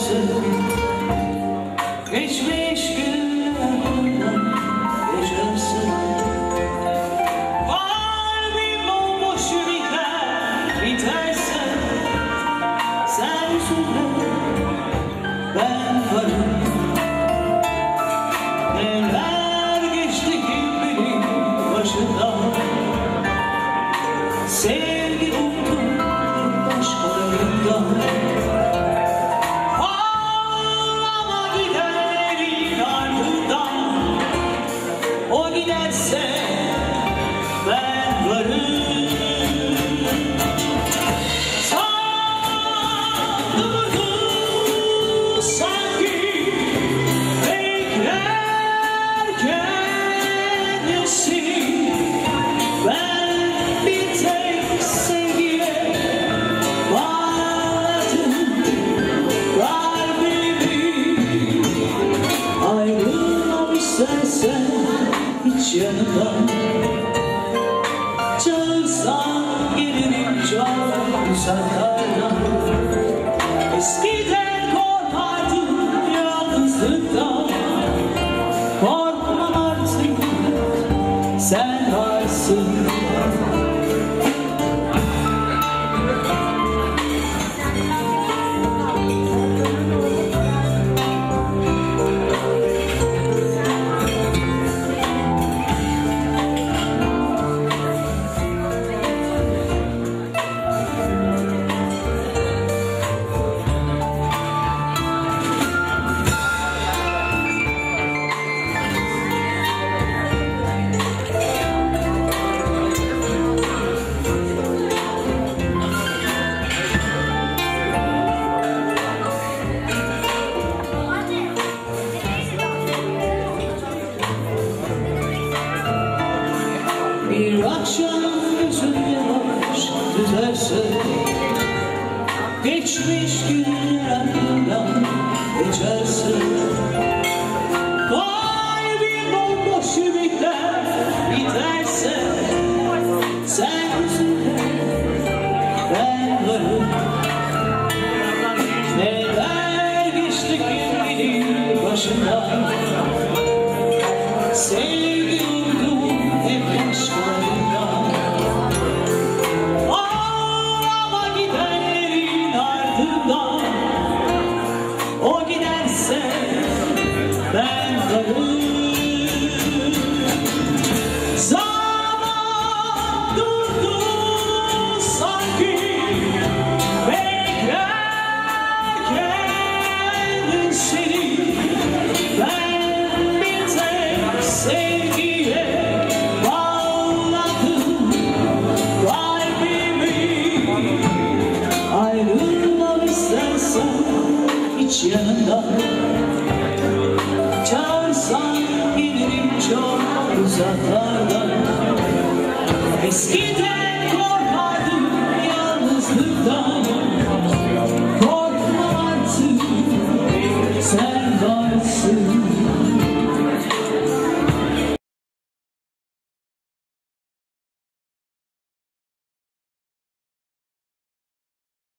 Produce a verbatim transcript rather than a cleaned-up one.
gidersin. Geçmiş günlerden geçersin. Kalbim bomboş biter, biterse sen üzülme, ben varım. Neler geçti kim bilir başından. Sevgi umdu başkalarından. Ağlama gidenlerin ardından. O giderse ben varım. Sandırdı sanki beklerken seni. Ben bir tek sevgiye bağladım kalbimi. Ayrılmam istersen hiç yanımdan. Çağırsan gelirim çok uzaklardan. Eskiden korkardım yalnızlıktan. Korkmam artık, sen varsın. Bir akşam gözün yavaş düzerse, geçmiş günler aklından geçerse, kalbin bomboş ümitler biterse, sen üzülme, ben varım. Neler geçti kim bilir başından. Sevgi umdum hep başkalarından. Ağlama gidenlerin ardından. O giderse ben varım. Zaman durdu sanki beklerken seni. Ben bir tek sevgiye bağladım kalbimi. Ayrılmam istersen hiç yanından. Çağırsan gelirim çok uzaklardan. Eskiden korkardım yalnızlıktan. Korkma artık, sen varsın.